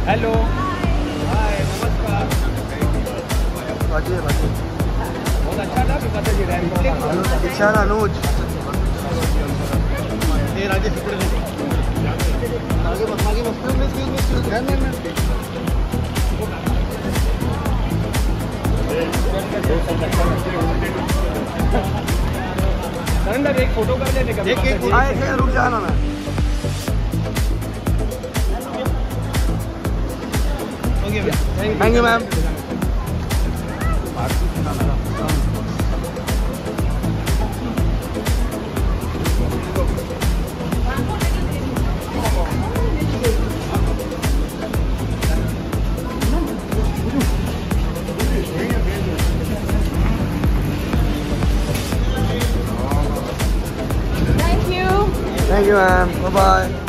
Hello, हाय, नमस्कार। बाजिए बाजिए। बहुत अच्छा था माता जी रैंक। दीक्षा अनुज ये राजेश आगे बस एक फोटो कर लेने का। एक रुक जाना मैं। Thank you ma'am. Thank you, ma'am. Bye-bye.